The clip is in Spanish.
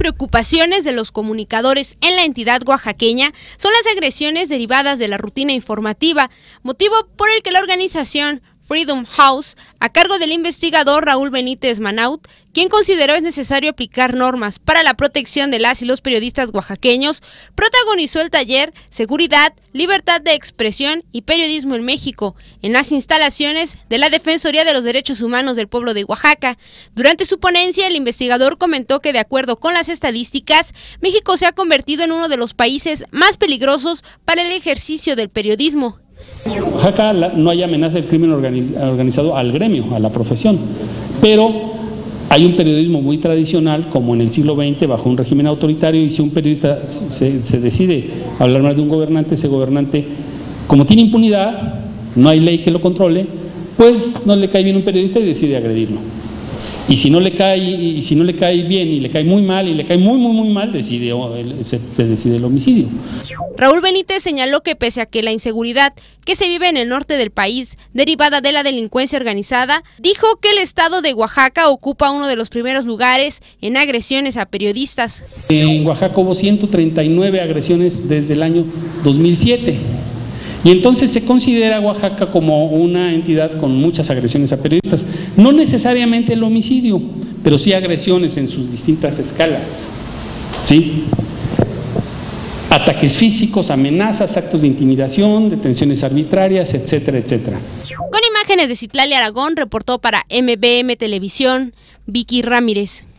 preocupaciones de los comunicadores en la entidad oaxaqueña son las agresiones derivadas de la rutina informativa, motivo por el que la organización Freedom House, a cargo del investigador Raúl Benítez Manaut, quien consideró es necesario aplicar normas para la protección de las y los periodistas oaxaqueños, protagonizó el taller Seguridad, Libertad de Expresión y Periodismo en México, en las instalaciones de la Defensoría de los Derechos Humanos del Pueblo de Oaxaca. Durante su ponencia, el investigador comentó que, de acuerdo con las estadísticas, México se ha convertido en uno de los países más peligrosos para el ejercicio del periodismo. En Oaxaca no hay amenaza del crimen organizado al gremio, a la profesión, pero hay un periodismo muy tradicional, como en el siglo XX, bajo un régimen autoritario, y si un periodista se decide hablar mal de un gobernante, ese gobernante, como tiene impunidad, no hay ley que lo controle, pues no le cae bien un periodista y decide agredirlo. Y si no le cae bien y le cae muy mal y le cae muy mal, se decide el homicidio. Raúl Benítez señaló que pese a que la inseguridad que se vive en el norte del país, derivada de la delincuencia organizada, dijo que el estado de Oaxaca ocupa uno de los primeros lugares en agresiones a periodistas. En Oaxaca hubo 139 agresiones desde el año 2007. Y entonces se considera Oaxaca como una entidad con muchas agresiones a periodistas. No necesariamente el homicidio, pero sí agresiones en sus distintas escalas. ¿Sí? Ataques físicos, amenazas, actos de intimidación, detenciones arbitrarias, etcétera, etcétera. Con imágenes de Citlali Aragón, reportó para MBM Televisión, Vicky Ramírez.